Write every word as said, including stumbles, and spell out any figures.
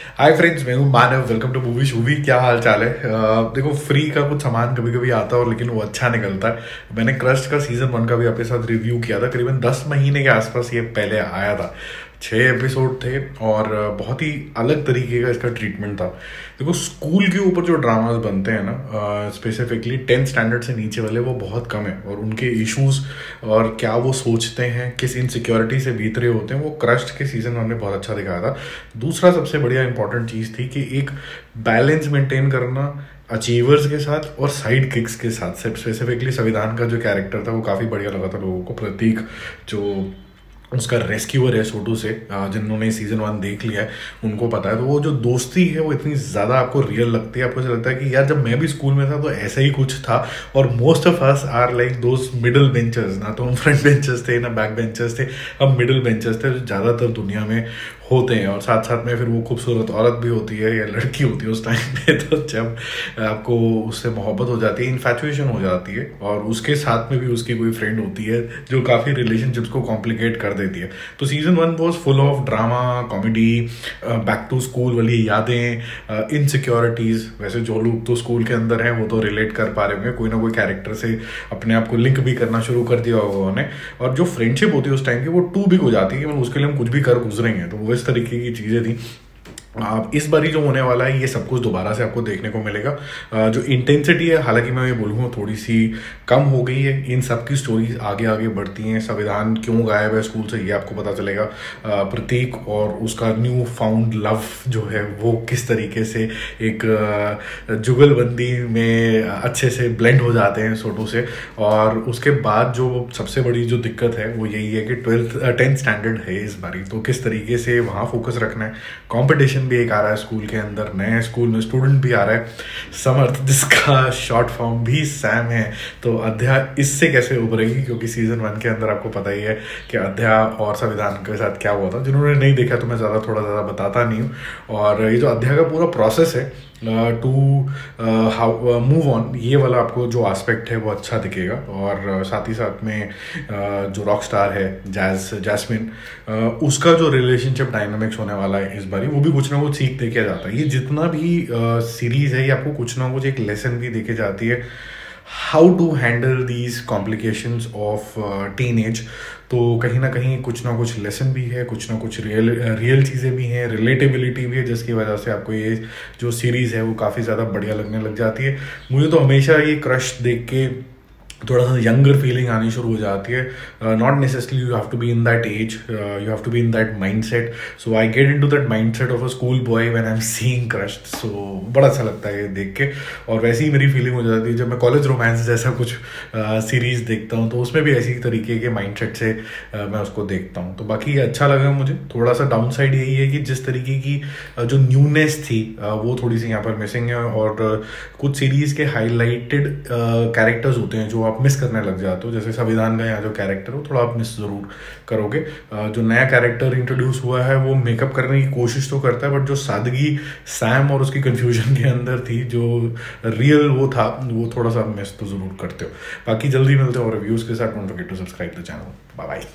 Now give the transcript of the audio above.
हाय friends, मैं हूँ Manav. Welcome to movie shoovy. क्या हाल चाल है? अह, देखो, फ्री का कुछ सामान कभी कभी आता है और लेकिन वो अच्छा निकलता है। मैंने क्रस्ट का सीजन वन का भी आपके साथ रिव्यू किया था। करीबन दस महीने के आसपास ये पहले आया था। छः एपिसोड थे और बहुत ही अलग तरीके का इसका ट्रीटमेंट था। देखो, स्कूल के ऊपर जो ड्रामास बनते हैं ना, स्पेसिफिकली टेंथ स्टैंडर्ड से नीचे वाले, वो बहुत कम है। और उनके इश्यूज और क्या वो सोचते हैं, किस इनसिक्योरिटी से बीत रहे होते हैं, वो क्रस्ट के सीजन वन में बहुत अच्छा दिखाया था। दूसरा सबसे बढ़िया इंपॉर्टेंट चीज़ थी कि एक बैलेंस मेंटेन करना अचीवर्स के साथ और साइड किक्स के साथ। स्पेसिफिकली संविधान का जो कैरेक्टर था वो काफ़ी बढ़िया लगा था लोगों को। प्रतीक, जो उसका रेस्क्यूअर है छोटू से, जिन्होंने सीजन वन देख लिया है उनको पता है। तो वो जो दोस्ती है वो इतनी ज़्यादा आपको रियल लगती है। आपको ऐसा लगता है कि यार, जब मैं भी स्कूल में था तो ऐसा ही कुछ था। और most of us are like those middle benchers. ना तो हम फ्रंट बेंचर्स थे ना बैक बेंचर्स थे, हम मिडिल बेंचर्स थे, जो ज़्यादातर दुनिया में होते हैं। और साथ साथ में फिर वो खूबसूरत औरत भी होती है या लड़की होती है उस टाइम पे, तो जब आपको उससे मोहब्बत हो जाती है, इन्फैचुएशन हो जाती है, और उसके साथ में भी उसकी कोई फ्रेंड होती है जो काफ़ी रिलेशनशिप्स को कॉम्प्लिकेट कर देती है। तो season one was full of drama, comedy, back to school वाली यादें, इनसिक्योरिटीज़। वैसे जो लोग तो स्कूल के अंदर हैं वो तो रिलेट कर पा रहे होंगे, कोई ना कोई कैरेक्टर से अपने आप को लिंक भी करना शुरू कर दिया होगा उन्होंने। और जो फ्रेंडशिप होती है उस टाइम की, वो टू बिग हो जाती है कि मतलब उसके लिए हम कुछ भी कर गुजरेंगे। तो वो इस तरीके की चीज़ें थी। आप इस बारी जो होने वाला है ये सब कुछ दोबारा से आपको देखने को मिलेगा। जो इंटेंसिटी है, हालांकि मैं ये बोलूँगा थोड़ी सी कम हो गई है। इन सब की स्टोरीज आगे आगे बढ़ती हैं। संविधान क्यों गायब है स्कूल से, ये आपको पता चलेगा। प्रतीक और उसका न्यू फाउंड लव जो है वो किस तरीके से एक जुगलबंदी में अच्छे से ब्लेंड हो जाते हैं छोटू से। और उसके बाद जो सबसे बड़ी जो दिक्कत है वो यही है कि ट्वेल्थ टेंथ स्टैंडर्ड है इस बारी, तो किस तरीके से वहाँ फोकस रखना है। कॉम्पिटिशन भी एक आ रहा है स्कूल के अंदर, नए स्कूल में स्टूडेंट भी आ रहा है, समर्थ, जिसका शॉर्ट फॉर्म भी सैम है। तो अध्या इससे कैसे उभरेगी, क्योंकि सीजन वन के अंदर आपको पता ही है कि अध्या और संविधान के साथ क्या हुआ था। जिन्होंने नहीं देखा तो मैं ज़्यादा थोड़ा ज़्यादा बताता नहीं हूँ। और ये जो अध्या का पूरा प्रोसेस है टू हाउ मूव ऑन, ये वाला आपको जो एस्पेक्ट है वो अच्छा दिखेगा। और uh, साथ ही साथ में uh, जो रॉक स्टार है जैस जैस्मिन, uh, उसका जो रिलेशनशिप डायनामिक्स होने वाला है इस बारी, वो भी कुछ ना कुछ सीख देके जाता है। ये जितना भी सीरीज uh, है, ये आपको कुछ ना कुछ एक लेसन भी देके जाती है, how to handle these complications of teen age. तो कहीं ना कहीं कुछ ना कुछ लेसन भी है, कुछ ना कुछ रियल रियल चीज़ें भी हैं, रिलेटेबिलिटी भी है, जिसकी वजह से आपको ये जो सीरीज़ है वो काफ़ी ज़्यादा बढ़िया लगने लग जाती है। मुझे तो हमेशा ये क्रश देख के थोड़ा सा यंगर फीलिंग आनी शुरू हो जाती है। Not necessarily you have to be in that age, you have to be in that mindset. So I get in to that mindset of a school boy when I am seeing crush. So बड़ा अच्छा लगता है ये देख के। और वैसे ही मेरी फीलिंग हो जाती है जब मैं कॉलेज रोमांस जैसा कुछ सीरीज uh, देखता हूँ, तो उसमें भी ऐसी तरीके के माइंड सेट से uh, मैं उसको देखता हूँ। तो बाकी अच्छा लगा मुझे। थोड़ा सा डाउन साइड यही है कि जिस तरीके की uh, जो न्यूनेस थी uh, वो थोड़ी सी यहाँ पर मिसिंग है। और uh, कुछ सीरीज के हाईलाइटेड कैरेक्टर्स होते हैं जो आप मिस करने लग जाते हो। जैसे संविधान का यहाँ जो कैरेक्टर हो, थोड़ा आप मिस जरूर करोगे। जो नया कैरेक्टर इंट्रोड्यूस हुआ है वो मेकअप करने की कोशिश तो करता है, बट जो सादगी सैम और उसकी कंफ्यूजन के अंदर थी, जो रियल वो था, वो थोड़ा सा मिस तो जरूर करते हो। बाकी जल्दी मिलते हो रिव्यूज के साथ। Don't forget to subscribe the channel. Bye bye.